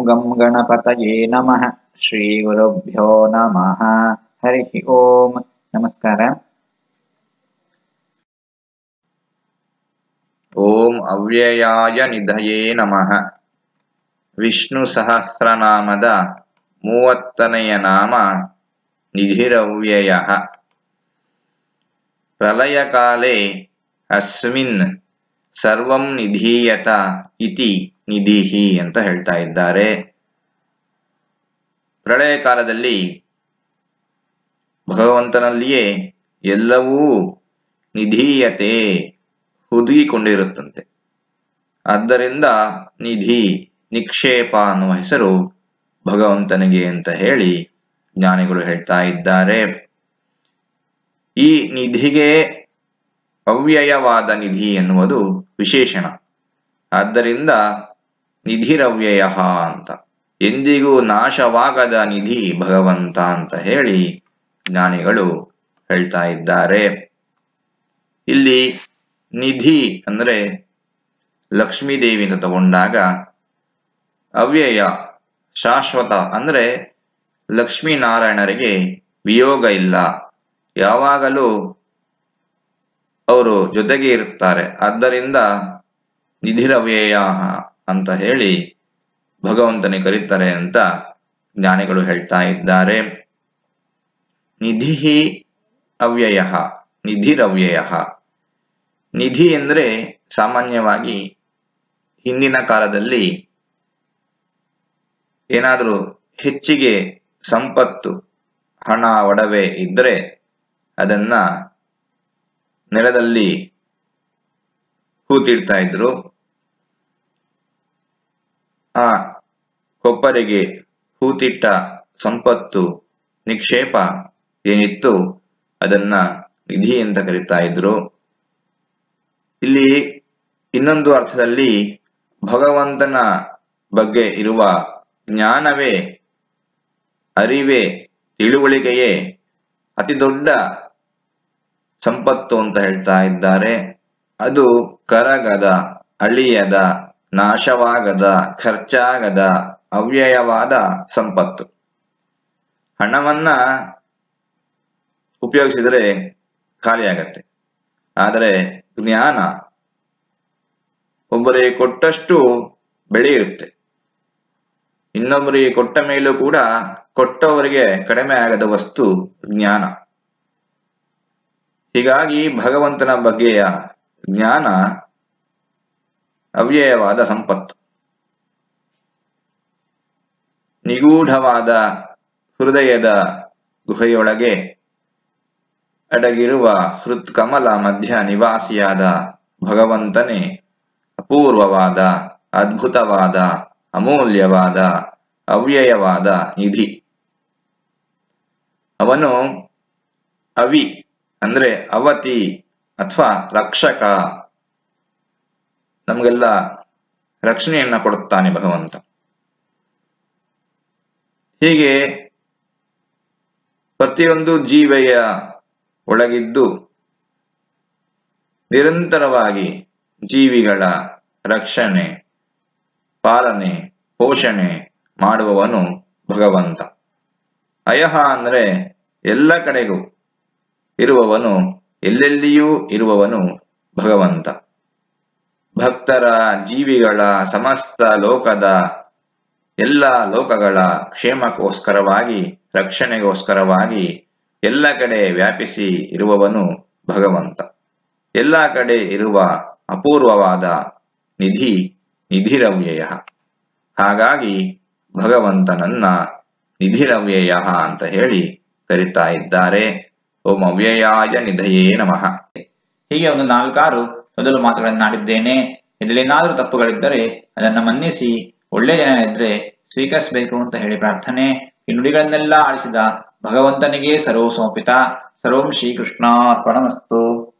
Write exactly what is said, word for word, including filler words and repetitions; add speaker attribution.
Speaker 1: ಗಂ ಗಣಪತಯೇ ನಮಃ. ಶ್ರೀ ಗುರುಭ್ಯೋ ನಮಃ. ಹರಿ ಓಂ. ನಮಸ್ಕಾರ.
Speaker 2: ಓಂ ಅವ್ಯಯಾಯ ನಿಧಯೇ ನಮಃ. ವಿಷ್ಣು ಸಹಸ್ರನಾಮದ ಮೂವತ್ತನೆಯ ನಾಮ ನಿಧಿರವ್ಯಯಃ. ಪ್ರಳಯಕಾಲೇ ಅಸ್ಮಿನ್ ಸರ್ವಂ ನಿಧೀಯತ ಇತಿ ನಿಧಿಹಿ ಅಂತ ಹೇಳ್ತಾ ಇದ್ದಾರೆ. ಪ್ರಳಯ ಕಾಲದಲ್ಲಿ ಭಗವಂತನಲ್ಲಿಯೇ ಎಲ್ಲವೂ ನಿಧೀಯತೆ ಹುದುಗಿಕೊಂಡಿರುತ್ತಂತೆ. ಆದ್ದರಿಂದ ನಿಧಿ ನಿಕ್ಷೇಪ ಅನ್ನುವ ಹೆಸರು ಭಗವಂತನಿಗೆ ಅಂತ ಹೇಳಿ ಜ್ಞಾನಿಗಳು ಹೇಳ್ತಾ ಇದ್ದಾರೆ. ಈ ನಿಧಿಗೆ ಅವ್ಯಯವಾದ ನಿಧಿ ಎನ್ನುವುದು ವಿಶೇಷಣ. ಆದ್ದರಿಂದ ನಿಧಿರವ್ಯಯ ಅಂತ, ಎಂದಿಗೂ ನಾಶವಾಗದ ನಿಧಿ ಭಗವಂತ ಅಂತ ಹೇಳಿ ಜ್ಞಾನಿಗಳು ಹೇಳ್ತಾ ಇದ್ದಾರೆ. ಇಲ್ಲಿ ನಿಧಿ ಅಂದರೆ ಲಕ್ಷ್ಮೀದೇವಿಯಿಂದ ತಗೊಂಡಾಗ, ಅವ್ಯಯ ಶಾಶ್ವತ ಅಂದರೆ ಲಕ್ಷ್ಮೀನಾರಾಯಣರಿಗೆ ವಿಯೋಗ ಇಲ್ಲ, ಯಾವಾಗಲೂ ಅವರು ಜೊತೆಗೆ ಇರುತ್ತಾರೆ. ಆದ್ದರಿಂದ ನಿಧಿರವ್ಯಯ ಅಂತ ಹೇಳಿ ಭಗವಂತನಿಗೆ ಕರೀತಾರೆ ಅಂತ ಜ್ಞಾನಿಗಳು ಹೇಳ್ತಾ ಇದ್ದಾರೆ. ನಿಧಿ ಅವ್ಯಯ, ನಿಧಿರವ್ಯಯ. ನಿಧಿ ಎಂದರೆ ಸಾಮಾನ್ಯವಾಗಿ ಹಿಂದಿನ ಕಾಲದಲ್ಲಿ ಏನಾದರೂ ಹೆಚ್ಚಿಗೆ ಸಂಪತ್ತು, ಹಣ, ಒಡವೆ ಇದ್ದರೆ ಅದನ್ನ ನೆಲದಲ್ಲಿ ಹೂತಿಡ್ತಾ ಇದ್ರು. ಆ ಕೊಪ್ಪರಿಗೆ ಹೂತಿಟ್ಟ ಸಂಪತ್ತು ನಿಕ್ಷೇಪ ಏನಿತ್ತು ಅದನ್ನ ನಿಧಿ ಅಂತ ಕರೀತಾ ಇದ್ರು. ಇಲ್ಲಿ ಇನ್ನೊಂದು ಅರ್ಥದಲ್ಲಿ ಭಗವಂತನ ಬಗ್ಗೆ ಇರುವ ಜ್ಞಾನವೇ, ಅರಿವೇ, ತಿಳುವಳಿಕೆಯೇ ಅತಿ ದೊಡ್ಡ ಸಂಪತ್ತು ಅಂತ ಹೇಳ್ತಾ ಇದ್ದಾರೆ. ಅದು ಕರಗದ, ಅಳಿಯದ, ನಾಶವಾಗದ, ಖರ್ಚಾಗದ, ಅವ್ಯಯವಾದ ಸಂಪತ್ತು. ಹಣವನ್ನ ಉಪಯೋಗಿಸಿದರೆ ಖಾಲಿಯಾಗತ್ತೆ. ಆದರೆ ಜ್ಞಾನ ಒಬ್ಬರಿಗೆ ಕೊಟ್ಟಷ್ಟು ಬೆಳೆಯುತ್ತೆ, ಇನ್ನೊಬ್ಬರಿಗೆ ಕೊಟ್ಟ ಮೇಲೂ ಕೂಡ ಕೊಟ್ಟವರಿಗೆ ಕಡಿಮೆ ಆಗದ ವಸ್ತು ಜ್ಞಾನ. ಹೀಗಾಗಿ ಭಗವಂತನ ಬಗ್ಗೆಯ ಜ್ಞಾನ ಅವ್ಯಯವಾದ ಸಂಪತ್ತು. ನಿಗೂಢವಾದ ಹೃದಯದ ಗುಹೆಯೊಳಗೆ ಅಡಗಿರುವ ಹೃತ್ಕಮಲ ಮಧ್ಯ ನಿವಾಸಿಯಾದ ಭಗವಂತನೇ ಅಪೂರ್ವವಾದ, ಅದ್ಭುತವಾದ, ಅಮೂಲ್ಯವಾದ, ಅವ್ಯಯವಾದ ನಿಧಿ. ಅವನು ಅವಿ ಅಂದ್ರೆ ಅವತಿ ಅಥವಾ ರಕ್ಷಕ, ನಮಗೆಲ್ಲ ರಕ್ಷಣೆಯನ್ನ ಕೊಡುತ್ತಾನೆ ಭಗವಂತ. ಹೀಗೆ ಪ್ರತಿಯೊಂದು ಜೀವೆಯ ಒಳಗಿದ್ದು ನಿರಂತರವಾಗಿ ಜೀವಿಗಳ ರಕ್ಷಣೆ, ಪಾಲನೆ, ಪೋಷಣೆ ಮಾಡುವವನು ಭಗವಂತ. ಅಯಹ ಅಂದ್ರೆ ಎಲ್ಲ ಕಡೆಗೂ ಇರುವವನು, ಎಲ್ಲೆಲ್ಲಿಯೂ ಇರುವವನು ಭಗವಂತ. ಭಕ್ತರ, ಜೀವಿಗಳ, ಸಮಸ್ತ ಲೋಕದ ಎಲ್ಲ ಲೋಕಗಳ ಕ್ಷೇಮಕ್ಕೋಸ್ಕರವಾಗಿ, ರಕ್ಷಣೆಗೋಸ್ಕರವಾಗಿ ಎಲ್ಲ ಕಡೆ ವ್ಯಾಪಿಸಿ ಇರುವವನು ಭಗವಂತ. ಎಲ್ಲ ಕಡೆ ಇರುವ ಅಪೂರ್ವವಾದ ನಿಧಿ ನಿಧಿರವ್ಯಯ. ಹಾಗಾಗಿ ಭಗವಂತನನ್ನ ನಿಧಿರವ್ಯಯ ಅಂತ ಹೇಳಿ ಕರೀತಾ ಇದ್ದಾರೆ. ಓಂ ಅವ್ಯಯಾಯ ನಿಧಯೇ ನಮಃ.
Speaker 1: ಹೀಗೆ ಒಂದು ನಾಲ್ಕಾರು ಮೊದಲು ಮಾತುಗಳನ್ನಾಡಿದ್ದೇನೆ. ಇದರಲ್ಲೇನಾದರೂ ತಪ್ಪುಗಳಿದ್ದರೆ ಅದನ್ನ ಮನ್ನಿಸಿ, ಒಳ್ಳೆಯ ಜನ ಇದ್ರೆ ಸ್ವೀಕರಿಸಬೇಕು ಅಂತ ಹೇಳಿ ಪ್ರಾರ್ಥನೆ. ಈ ನುಡಿಗಳನ್ನೆಲ್ಲ ಆಳಿಸಿದ ಭಗವಂತನಿಗೆ ಸರ್ವ ಸಮರ್ಪಿತ. ಸರ್ವಂ ಶ್ರೀಕೃಷ್ಣಾರ್ಪಣಮಸ್ತು.